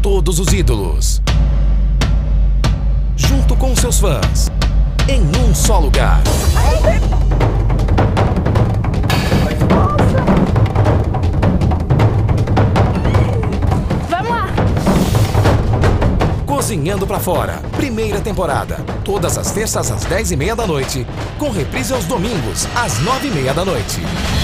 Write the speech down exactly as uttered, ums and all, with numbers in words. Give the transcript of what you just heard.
todos os ídolos. Junto com seus fãs, em um só lugar. Vamos lá! Cozinhando pra Fora, primeira temporada. Todas as terças às dez e meia da noite, com reprise aos domingos às nove e meia da noite.